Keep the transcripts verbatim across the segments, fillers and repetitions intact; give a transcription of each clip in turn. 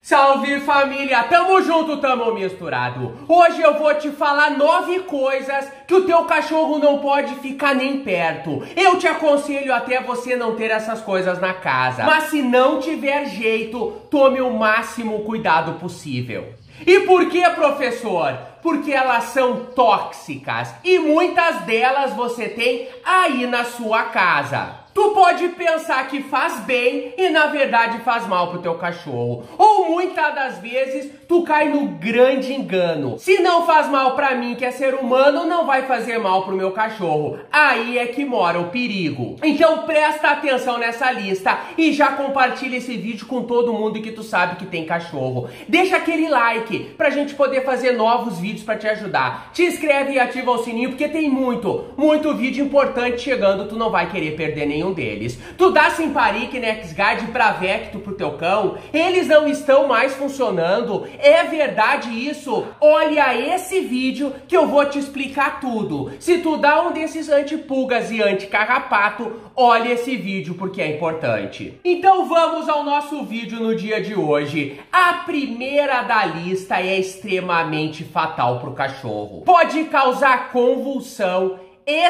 Salve família, tamo junto, tamo misturado. Hoje eu vou te falar nove coisas que o teu cachorro não pode ficar nem perto. Eu te aconselho até você não ter essas coisas na casa. Mas se não tiver jeito, tome o máximo cuidado possível. E por que, professor? Porque elas são tóxicas e muitas delas você tem aí na sua casa. Tu pode pensar que faz bem e na verdade faz mal pro teu cachorro. Ou muitas das vezes tu cai no grande engano. Se não faz mal pra mim, que é ser humano, não vai fazer mal pro meu cachorro. Aí é que mora o perigo. Então presta atenção nessa lista e já compartilha esse vídeo com todo mundo que tu sabe que tem cachorro. Deixa aquele like pra gente poder fazer novos vídeos pra te ajudar. Te inscreve e ativa o sininho porque tem muito, muito vídeo importante chegando. Tu não vai querer perder nenhum deles. Tu dá Simparic, NexGard e Bravecto pro teu cão, eles não estão mais funcionando. É verdade isso? Olha esse vídeo que eu vou te explicar tudo. Se tu dá um desses antipulgas e anticarrapato, olha esse vídeo porque é importante. Então vamos ao nosso vídeo no dia de hoje. A primeira da lista é extremamente fatal pro cachorro. Pode causar convulsão,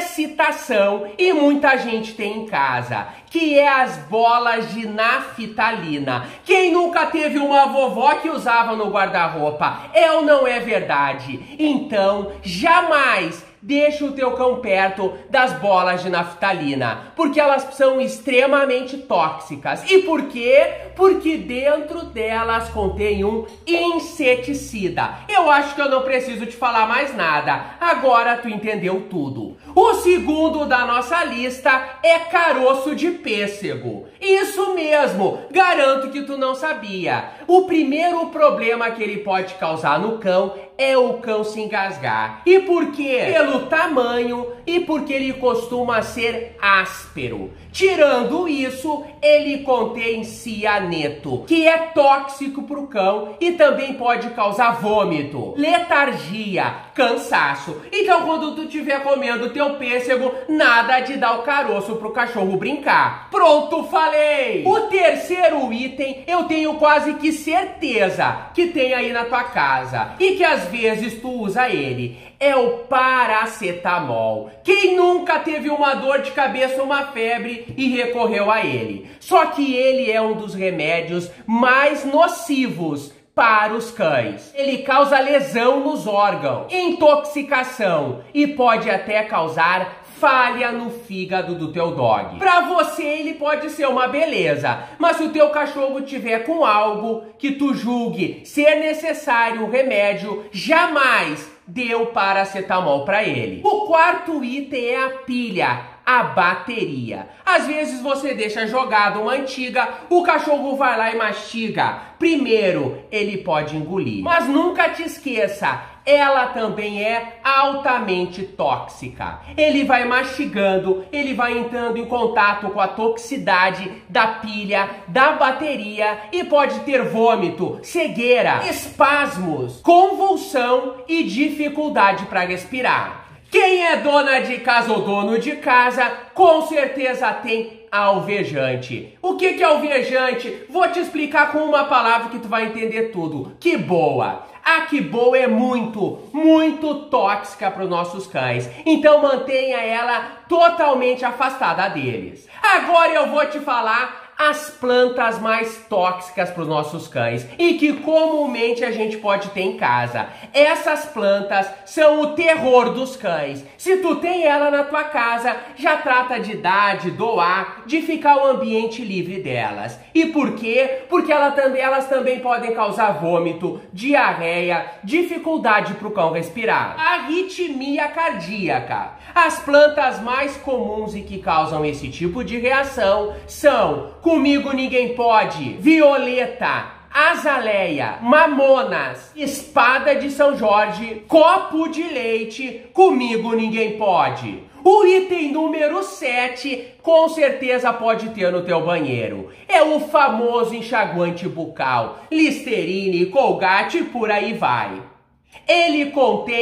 excitação e muita gente tem em casa, que é as bolas de naftalina. Quem nunca teve uma vovó que usava no guarda-roupa? É ou não é verdade? Então, jamais deixa o teu cão perto das bolas de naftalina, porque elas são extremamente tóxicas. E por quê? Porque dentro delas contém um inseticida. Eu acho que eu não preciso te falar mais nada. Agora tu entendeu tudo. O segundo da nossa lista é caroço de pêssego. Isso mesmo, garanto que tu não sabia. O primeiro problema que ele pode causar no cão é o cão se engasgar. E por quê? Pelo tamanho e porque ele costuma ser áspero. Tirando isso, ele contém cianeto, que é tóxico para o cão e também pode causar vômito, letargia, cansaço. Então quando tu estiver comendo teu pêssego, nada de dar o caroço pro cachorro brincar. Pronto, falei! O terceiro item eu tenho quase que certeza que tem aí na tua casa e que às vezes tu usa ele. É o paracetamol. Quem nunca teve uma dor de cabeça, uma febre e recorreu a ele? Só que ele é um dos remédios mais nocivos para os cães. Ele causa lesão nos órgãos, intoxicação e pode até causar falha no fígado do teu dog. Pra você ele pode ser uma beleza, mas se o teu cachorro tiver com algo que tu julgue ser necessário um remédio, jamais dê o paracetamol para ele. O quarto item é a pilha, a bateria. Às vezes você deixa jogado uma antiga, o cachorro vai lá e mastiga. Primeiro, ele pode engolir. Mas nunca te esqueça, ela também é altamente tóxica. Ele vai mastigando, ele vai entrando em contato com a toxicidade da pilha, da bateria e pode ter vômito, cegueira, espasmos, convulsão e dificuldade para respirar. Quem é dona de casa ou dono de casa, com certeza tem alvejante. O que que é alvejante? Vou te explicar com uma palavra que tu vai entender tudo. Que boa! A que boa é muito, muito tóxica para os nossos cães. Então mantenha ela totalmente afastada deles. Agora eu vou te falar as plantas mais tóxicas para os nossos cães e que comumente a gente pode ter em casa. Essas plantas são o terror dos cães. Se tu tem ela na tua casa, já trata de dar, de doar, de ficar o ambiente livre delas. E por quê? Porque ela também, elas também podem causar vômito, diarreia, dificuldade para o cão respirar, arritmia cardíaca. As plantas mais comuns e que causam esse tipo de reação são Comigo Ninguém Pode, violeta, azaleia, mamonas, espada de São Jorge, copo de leite, Comigo Ninguém Pode. O item número sete, com certeza pode ter no teu banheiro. É o famoso enxaguante bucal, Listerine, Colgate e por aí vai. Ele contém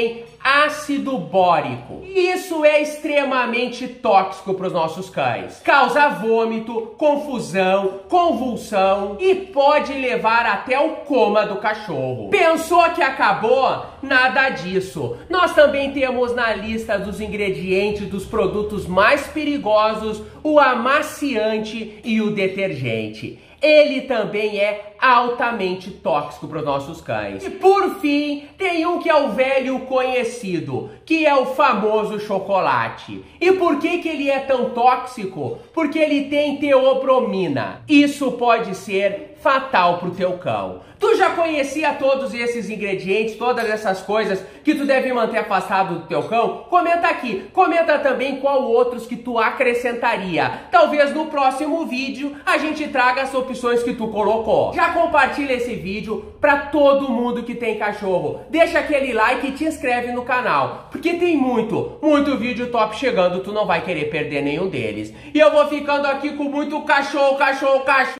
ácido bórico. Isso é extremamente tóxico para os nossos cães. Causa vômito, confusão, convulsão e pode levar até o coma do cachorro. Pensou que acabou? Nada disso. Nós também temos na lista dos ingredientes dos produtos mais perigosos o amaciante e o detergente. Ele também é altamente tóxico para os nossos cães. E por fim, tem um que é o velho conhecido, que é o famoso chocolate. E por que que ele é tão tóxico? Porque ele tem teobromina. Isso pode ser fatal para o teu cão. Tu já conhecia todos esses ingredientes, todas essas coisas que tu deve manter afastado do teu cão? Comenta aqui. Comenta também qual outros que tu acrescentaria. Talvez no próximo vídeo a gente traga as opções que tu colocou. Já compartilha esse vídeo para todo mundo que tem cachorro. Deixa aquele like e te inscreve no canal, porque tem muito, muito vídeo top chegando, tu não vai querer perder nenhum deles. E eu vou ficando aqui com muito cachorro, cachorro, cachorro.